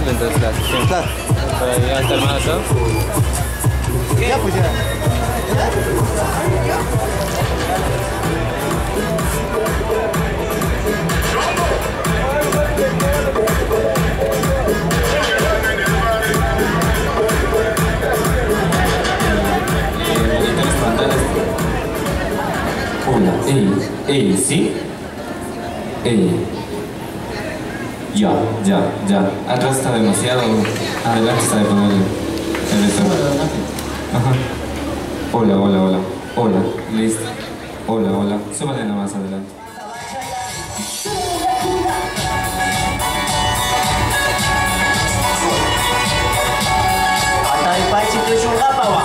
entonces la hacemos. Claro. Para ya está armado todo. Ya, pues ya. Hola, ¿sí? Ya. Atrás está demasiado. Adelante está de poner el restaurante. Ajá. Hola. Listo. Hola. Súbale nada más adelante. Hasta el país se te un gapa,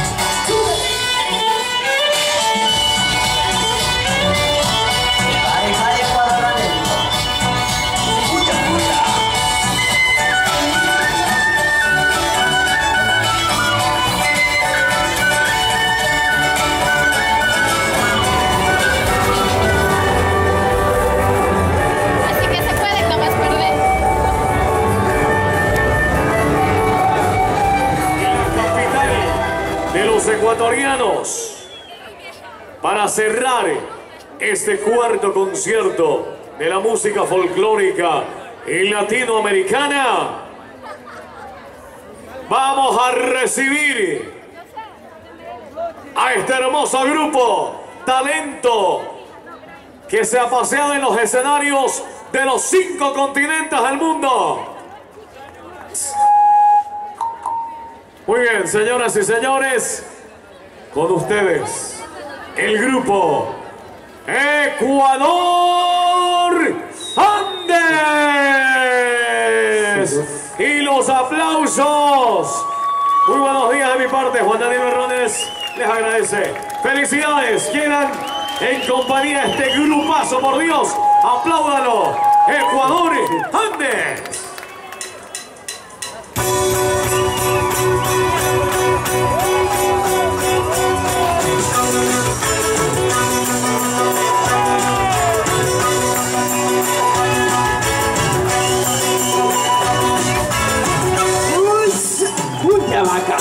ecuatorianos, para cerrar este cuarto concierto de la música folclórica y latinoamericana, vamos a recibir a este hermoso grupo, talento que se ha paseado en los escenarios de los 5 continentes del mundo. Muy bien, señoras y señores, con ustedes, el grupo Ecuador Andes. Y los aplausos. Muy buenos días de mi parte, Juan Daniel Berrones les agradece. Felicidades, quieran en compañía de este grupazo, por Dios, apláudalo. Ecuador Andes. Vaca.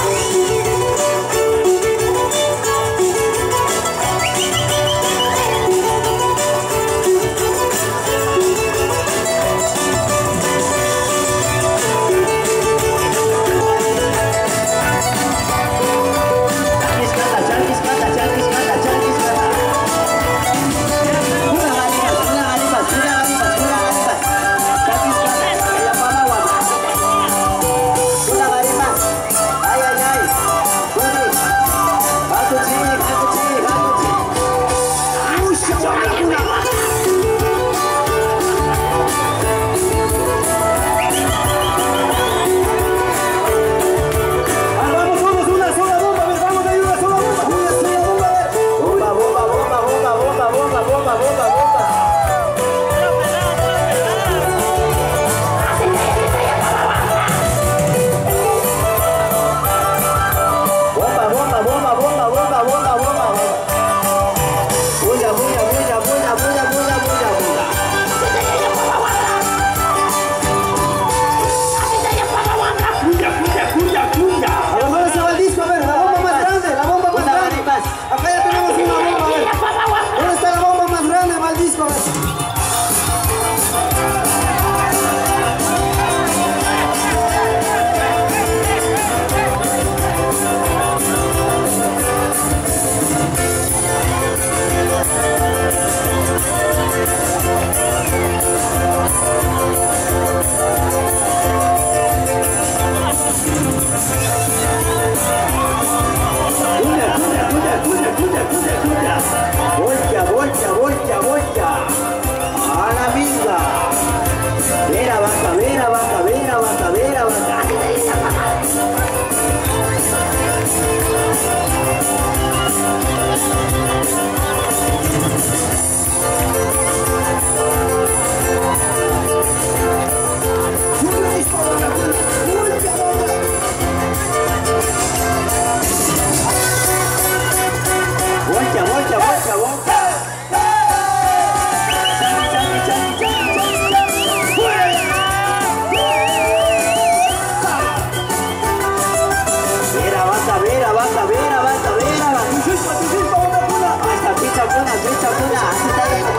avanza, ver, avanza, ver, avanza, ver, avanza. Hasta picha cuna, así está bien.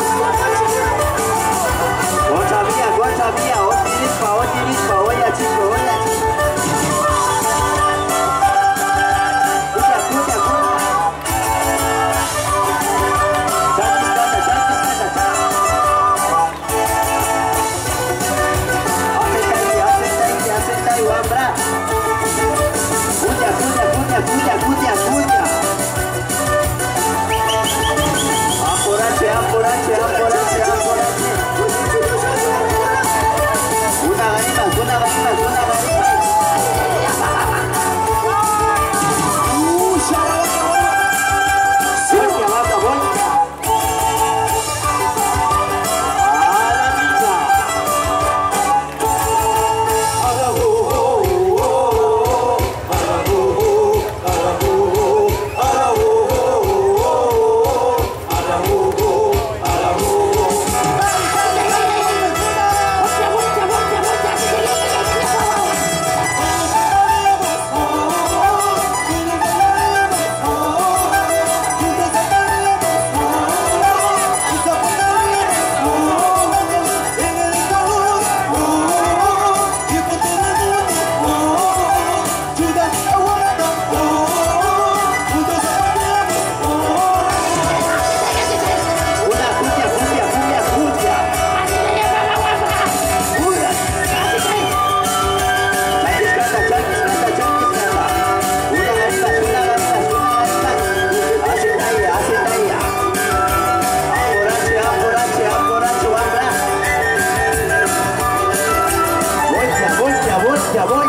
Guacha mía, otirispa, oya chico. voy.